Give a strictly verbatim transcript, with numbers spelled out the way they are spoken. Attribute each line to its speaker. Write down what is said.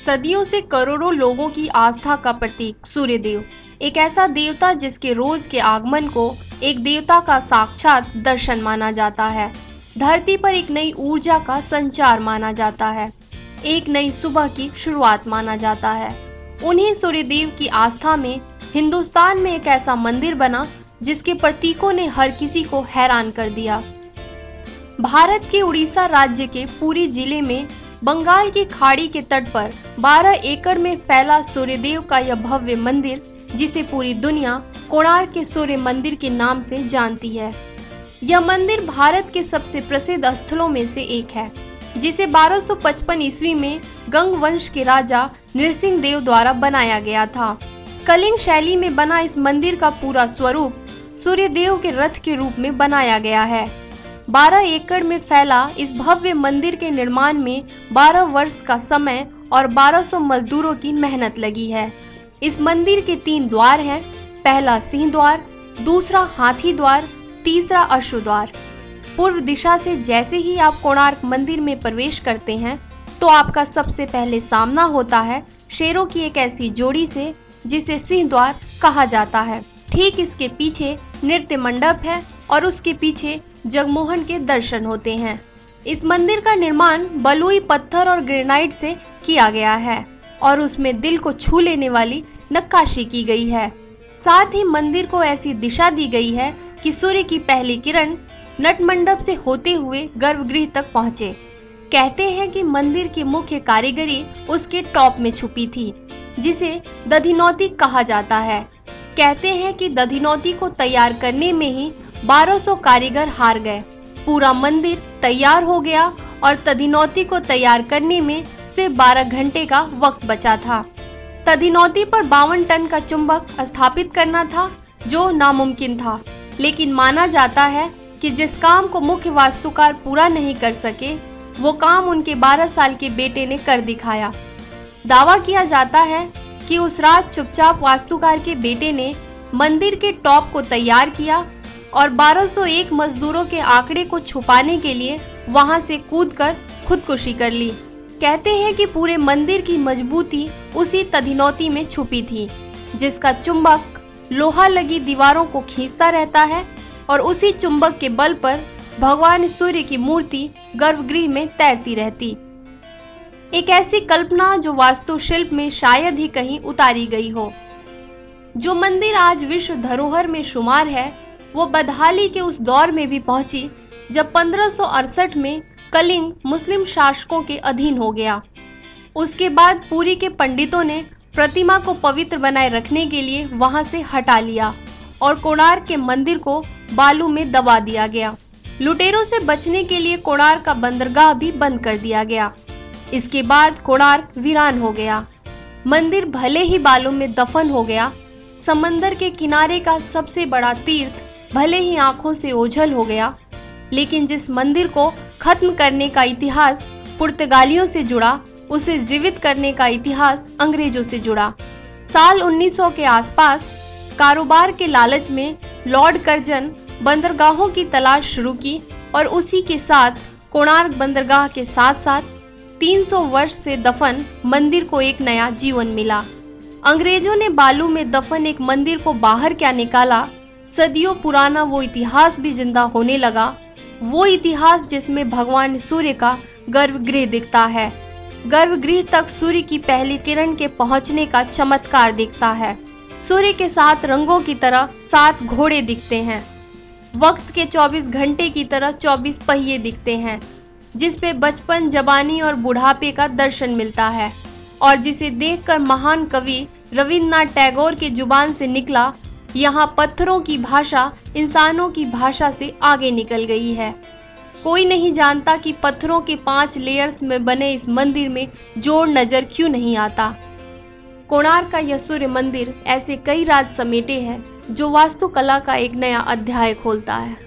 Speaker 1: सदियों से करोड़ों लोगों की आस्था का प्रतीक सूर्यदेव, एक ऐसा देवता जिसके रोज के आगमन को एक देवता का साक्षात दर्शन माना जाता है। धरती पर एक नई ऊर्जा का संचार माना जाता है, एक नई सुबह की शुरुआत माना जाता है। उन्हीं सूर्यदेव की आस्था में हिंदुस्तान में एक ऐसा मंदिर बना जिसके प्रतीकों ने हर किसी को हैरान कर दिया। भारत के उड़ीसा राज्य के पुरी जिले में बंगाल की खाड़ी के तट पर बारह एकड़ में फैला सूर्यदेव का यह भव्य मंदिर, जिसे पूरी दुनिया कोणार्क के सूर्य मंदिर के नाम से जानती है। यह मंदिर भारत के सबसे प्रसिद्ध स्थलों में से एक है, जिसे बारह सौ पचपन ईस्वी में गंग वंश के राजा नृसिंह देव द्वारा बनाया गया था। कलिंग शैली में बना इस मंदिर का पूरा स्वरूप सूर्यदेव के रथ के रूप में बनाया गया है। बारह एकड़ में फैला इस भव्य मंदिर के निर्माण में बारह वर्ष का समय और बारह सौ मजदूरों की मेहनत लगी है। इस मंदिर के तीन द्वार हैं, पहला सिंह द्वार, दूसरा हाथी द्वार, तीसरा अश्व द्वार। पूर्व दिशा से जैसे ही आप कोणार्क मंदिर में प्रवेश करते हैं तो आपका सबसे पहले सामना होता है शेरों की एक ऐसी जोड़ी से जिसे सिंह द्वार कहा जाता है। ठीक इसके पीछे नृत्य मंडप है और उसके पीछे जगमोहन के दर्शन होते हैं। इस मंदिर का निर्माण बलुई पत्थर और ग्रेनाइट से किया गया है और उसमें दिल को छू लेने वाली नक्काशी की गई है। साथ ही मंदिर को ऐसी दिशा दी गई है कि सूर्य की पहली किरण नट मंडप से होते हुए गर्भगृह तक पहुँचे। कहते हैं कि मंदिर की मुख्य कारीगरी उसके टॉप में छुपी थी, जिसे दधिनौती कहा जाता है। कहते हैं कि दधिनौती को तैयार करने में ही बारह सौ कारीगर हार गए। पूरा मंदिर तैयार हो गया और दधिनौती को तैयार करने में सिर्फ बारह घंटे का वक्त बचा था। दधिनौती पर बावन टन का चुंबक स्थापित करना था, जो नामुमकिन था, लेकिन माना जाता है कि जिस काम को मुख्य वास्तुकार पूरा नहीं कर सके, वो काम उनके बारह साल के बेटे ने कर दिखाया। दावा किया जाता है कि उस रात चुपचाप वास्तुकार के बेटे ने मंदिर के टॉप को तैयार किया और बारह सौ एक मजदूरों के आंकड़े को छुपाने के लिए वहां से कूदकर खुदकुशी कर ली। कहते हैं कि पूरे मंदिर की मजबूती उसी दधिनौती में छुपी थी, जिसका चुंबक लोहा लगी दीवारों को खींचता रहता है और उसी चुंबक के बल पर भगवान सूर्य की मूर्ति गर्भगृह में तैरती रहती। एक ऐसी कल्पना जो वास्तुशिल्प में शायद ही कहीं उतारी गई हो। जो मंदिर आज विश्व धरोहर में शुमार है, वो बदहाली के उस दौर में भी पहुंची जब पंद्रह सौ अड़सठ में कलिंग मुस्लिम शासकों के अधीन हो गया। उसके बाद पुरी के पंडितों ने प्रतिमा को पवित्र बनाए रखने के लिए वहां से हटा लिया और कोणार्क के मंदिर को बालू में दबा दिया गया। लुटेरों से बचने के लिए कोणार्क का बंदरगाह भी बंद कर दिया गया। इसके बाद कोणार्क वीरान हो गया। मंदिर भले ही बालू में दफन हो गया, समंदर के किनारे का सबसे बड़ा तीर्थ भले ही आंखों से ओझल हो गया, लेकिन जिस मंदिर को खत्म करने का इतिहास पुर्तगालियों से जुड़ा, उसे जीवित करने का इतिहास अंग्रेजों से जुड़ा। साल उन्नीस सौ के आसपास कारोबार के लालच में लॉर्ड कर्जन बंदरगाहों की तलाश शुरू की और उसी के साथ कोणार्क बंदरगाह के साथ साथ तीन सौ वर्ष से दफन मंदिर को एक नया जीवन मिला। अंग्रेजों ने बालू में दफन एक मंदिर को बाहर क्या निकाला, सदियों पुराना वो इतिहास भी जिंदा होने लगा। वो इतिहास जिसमें भगवान सूर्य का गर्भगृह दिखता है। गर्भगृह तक सूर्य की पहली किरण के पहुंचने का चमत्कार दिखता है। सूर्य के सात रंगों की तरह सात घोड़े दिखते हैं। वक्त के चौबीस घंटे की तरह चौबीस पहिए दिखते हैं, जिस पे बचपन, जवानी और बुढ़ापे का दर्शन मिलता है और जिसे देखकर महान कवि रविन्द्रनाथ टैगोर की जुबान से निकला, यहाँ पत्थरों की भाषा इंसानों की भाषा से आगे निकल गई है। कोई नहीं जानता कि पत्थरों के पांच लेयर्स में बने इस मंदिर में जोड़ नजर क्यों नहीं आता। कोणार्क का यह सूर्य मंदिर ऐसे कई राज समेटे है जो वास्तुकला का एक नया अध्याय खोलता है।